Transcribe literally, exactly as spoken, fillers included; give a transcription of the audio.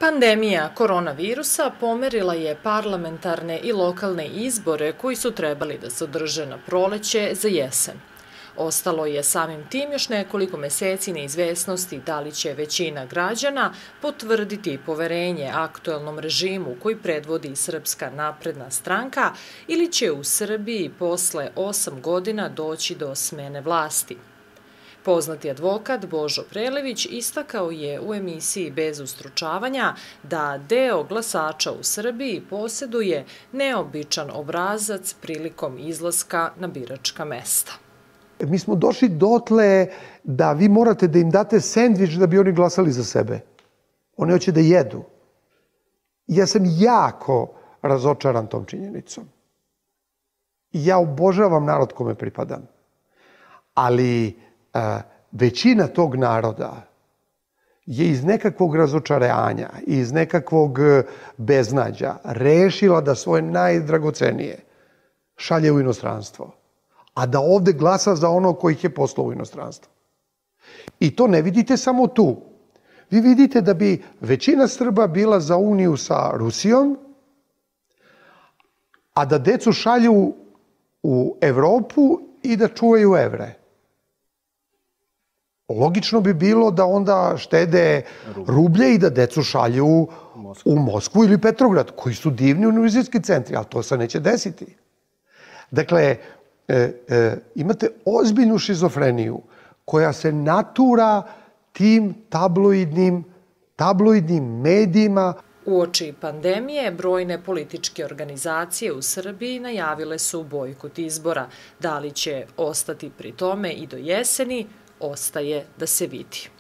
Pandemija koronavirusa pomerila je parlamentarne i lokalne izbore koji su trebali da se održe na proleće za jesen. Ostalo je samim tim još nekoliko meseci neizvesnosti da li će većina građana potvrditi poverenje aktuelnom režimu koji predvodi Srpska napredna stranka ili će u Srbiji posle osam godina doći do smene vlasti. Poznati advokat Božo Prelević istakao je u emisiji Bez ustručavanja da deo glasača u Srbiji posjeduje neobičan obrazac prilikom izlaska na biračka mesta. Mi smo došli dotle da vi morate da im date sendvič da bi oni glasali za sebe. Oni hoće da jedu. Ja sam jako razočaran tom činjenicom. Ja obožavam narod kome pripadam. Ali većina tog naroda je iz nekakvog razočaranja, iz nekakvog beznađa rešila da svoje najdragocenije šalje u inostranstvo, a da ovde glasa za ono kojih je poslao u inostranstvo. I to ne vidite samo tu. Vi vidite da bi većina Srba bila za uniju sa Rusijom, a da decu šalju u Evropu i da čuvaju evre. Logično bi bilo da onda štede rublje i da decu šalju u Moskvu ili Petrograd, koji su divni univerzitski centri, ali to se neće desiti. Dakle, imate ozbiljnu šizofreniju koja se natura tim tabloidnim, tabloidnim medijima. Uoči pandemije, brojne političke organizacije u Srbiji najavile su bojkot izbora. Da li će ostati pri tome i do jeseni, ostaje da se vidi.